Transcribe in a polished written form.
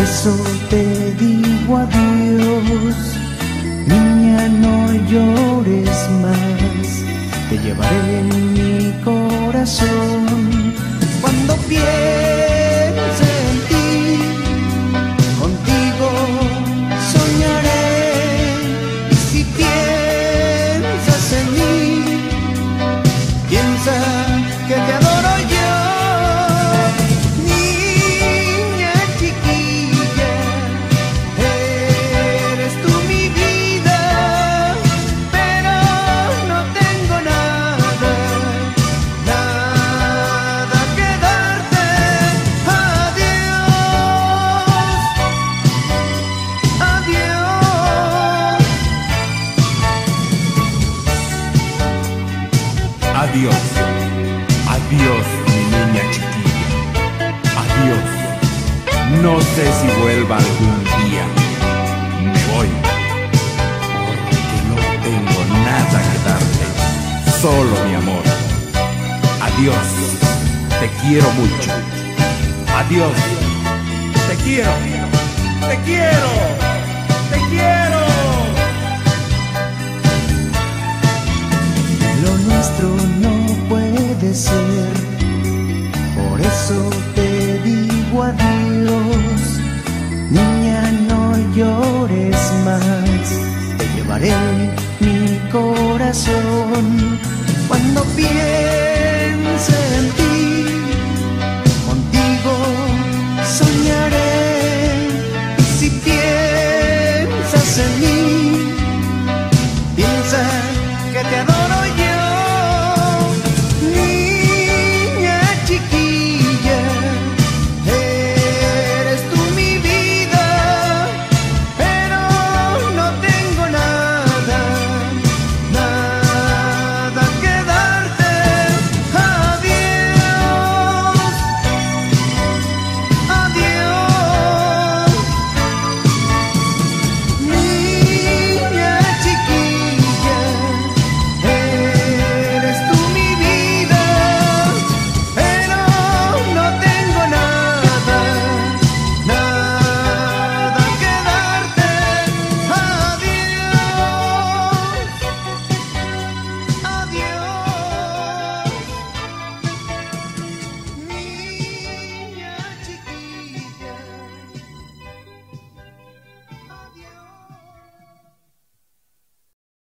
eso te digo adiós, niña, no llores más, te llevaré en mi corazón. Cuando piense en ti, contigo soñaré, y si piensas en mí, piensa que te adoro yo. Adiós, adiós mi niña chiquilla, adiós, no sé si vuelva algún día, me voy, porque no tengo nada que darte, solo mi amor. Adiós, te quiero mucho, adiós, te quiero, te quiero, te quiero. Lo nuestro no puede ser, por eso te digo adiós, niña, no llores más, te llevaré mi corazón. Cuando pienses